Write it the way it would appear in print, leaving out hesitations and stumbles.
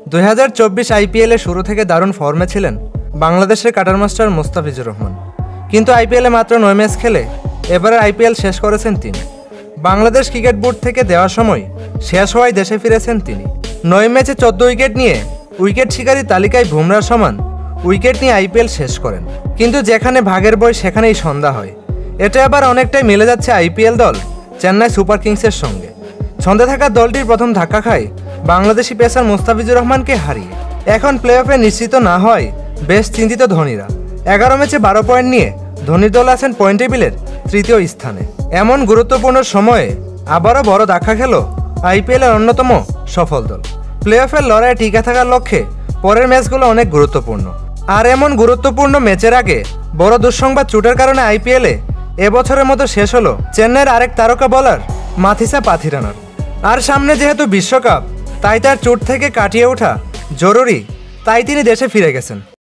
2024 আইপিএলে শুরু থেকে দারুণ ফর্মে ছিলেন বাংলাদেশের কাটার মাস্টার মুস্তাফিজুর রহমান। কিন্তু আইপিএলে মাত্র 9 ম্যাচ খেলে এবারের আইপিএল শেষ করেছেন তিনি। বাংলাদেশ ক্রিকেট বোর্ড থেকে দেওয়ার সময় শেষ হওয়ায় দেশে ফিরেছেন তিনি। 9 ম্যাচে 14 উইকেট নিয়ে উইকেট শিকারী তালিকায় বুমরার সমান উইকেট নিয়ে আইপিএল শেষ করেন। কিন্তু যেখানে ভাগের বই সেখানেই সন্ধ্যা হয়। এটা আবার অনেকটাই মিলে যাচ্ছে আইপিএল দল চেন্নাই সুপার কিংসের সঙ্গে। ছন্দে থাকা দলটির প্রথম ধাক্কা খায় বাংলাদেশি পেসার মুস্তাফিজুর রহমানকে হারিয়ে। এখন প্লে অফে নিশ্চিত না হয় বেশ চিন্তিত ধোনিরা। 11 ম্যাচে 12 পয়েন্ট নিয়ে ধোনির দল আছেন পয়েন্ট টেবিলের 3য় স্থানে। এমন গুরুত্বপূর্ণ সময়ে আবারও বড় ধাক্কা খেল আইপিএলের অন্যতম সফল দল। প্লে অফের লড়াইয়ে টিকে থাকার লক্ষ্যে পরের ম্যাচগুলো অনেক গুরুত্বপূর্ণ। আর এমন গুরুত্বপূর্ণ ম্যাচের আগে বড় দুঃসংবাদ চোটের কারণে আইপিএলে এবছরের মতো শেষ হলো চেন্নাইয়ের আরেক তারকা বোলার মাথিসা পাথিরানার। আর সামনে যেহেতু বিশ্বকাপ, তাই তার চোট থেকে কাটিয়ে ওঠা জরুরি, তাই তিনি দেশে ফিরে গেছেন।